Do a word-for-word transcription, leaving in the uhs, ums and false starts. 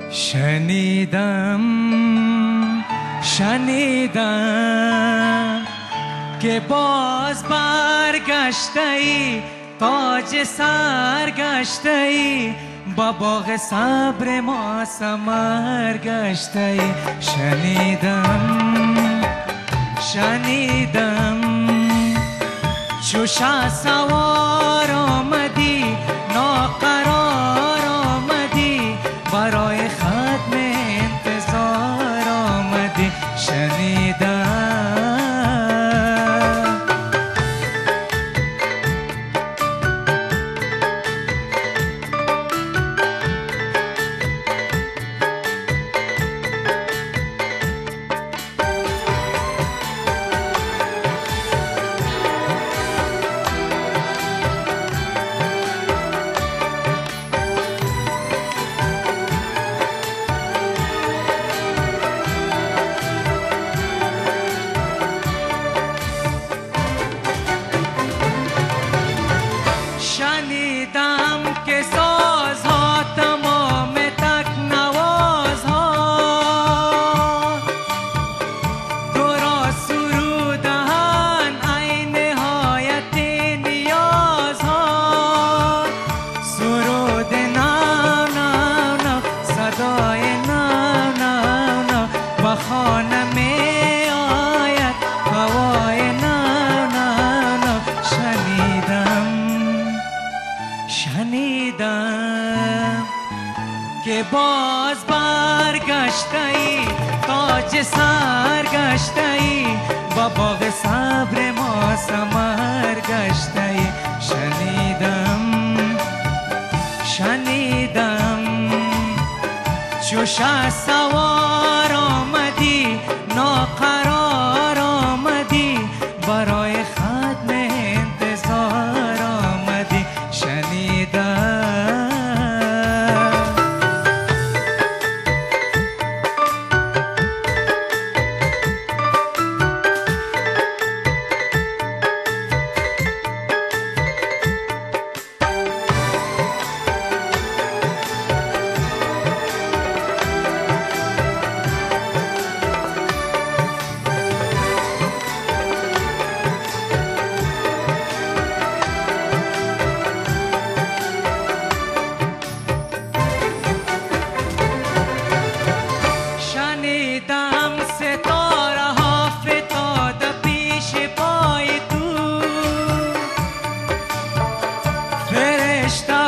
شنیدم شنیدم که باز برگشته ای، تاج سر گشته ای، با باغ صبر ما ثمر گشته ای. شنیدم شنیدم چو شه سوار آمدی، ناقرار آمدی، برای ختم انتظار آمدی. شنیدم شنیدم که سازها تمام تک نوازها تو را سرودهن ای نهایت نیازها. سرود نو نو نو، صدای نو نو نو، با خانه می آید هوای نو نو نو. شنیدم شنیدم که باز برگشته ای، تاج سر گشته ای، با باغ صبر ما ثمر گشته ای. شنیدم شنیدم چو شه سوار آمدی، ناقرار آمدی، برای ختم انتظار آمدی. شنیدم شنیدم ستاره ها فتاده پیش پای تو، فرشته